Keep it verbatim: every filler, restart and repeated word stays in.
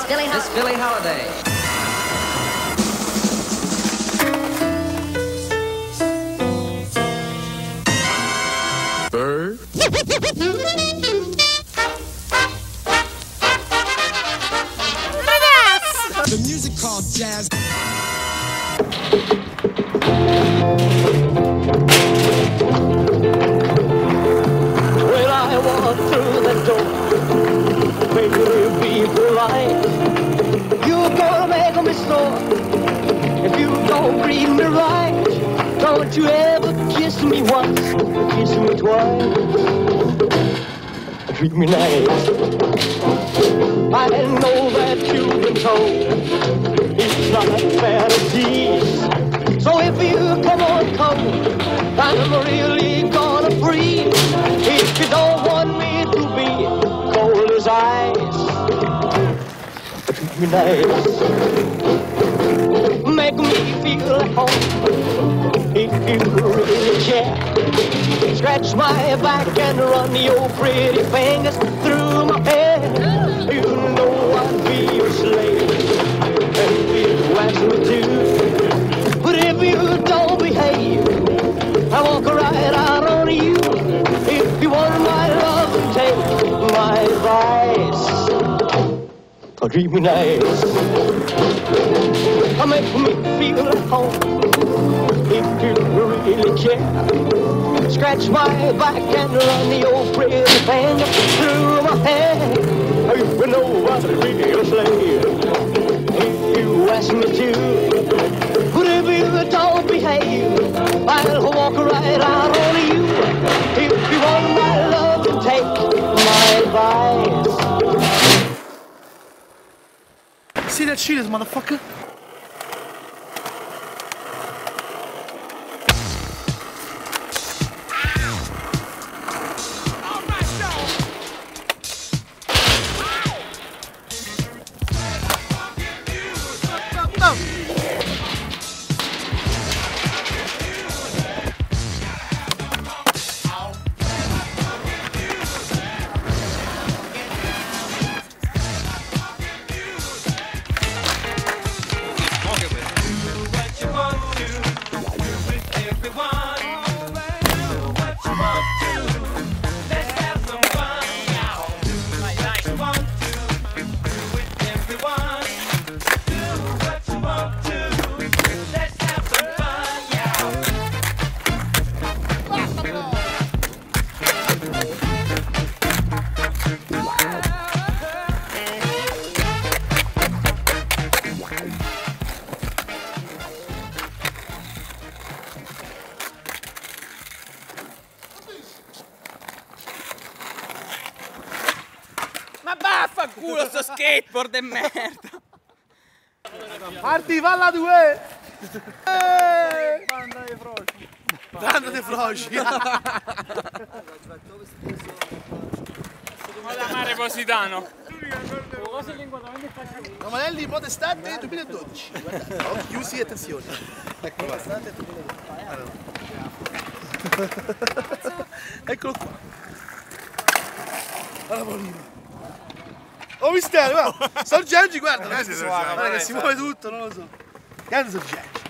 Miss Billie, Miss Billie Holiday. Bird. The music called jazz. When I walk through the door, baby, be polite. You're gonna make me sore if you don't greet me right. Don't you ever kiss me once, kiss me twice. Treat me nice. I know that you've been told it's not fantasies. So if you come on cold, I'm really gonna freeze. If you don't want me to be cold as ice, treat me nice. Make me feel at home if you really care. Scratch my back and run your pretty fingers through my hair. You know I'd be your slave and you ask me to. But if you don't behave, I walk right out on you. If you want my love and take my advice, oh, treat me nice. Make me feel at home if you really care. Scratch my back and run your pretty finger through my hair. You know I'd be your slave if you ask me to. But if you don't behave, I'll walk right out on you. If you want my love and take my advice. See that cheaters, motherfucker? Ma vaffanculo sto skateboard de merda! Marti, falla due! Banda dei froci! Banda dei froci! Vado a mare Positano! Romanelli Potestate duemiladodici. Guardate, occhi chiusi e attenzione. Ecco qua. Eccolo qua. Guarda Paolino. Oh mistero, guarda! Sorgenti, guarda! Guarda che si muove tutto, non lo so. Grande Sorgenti.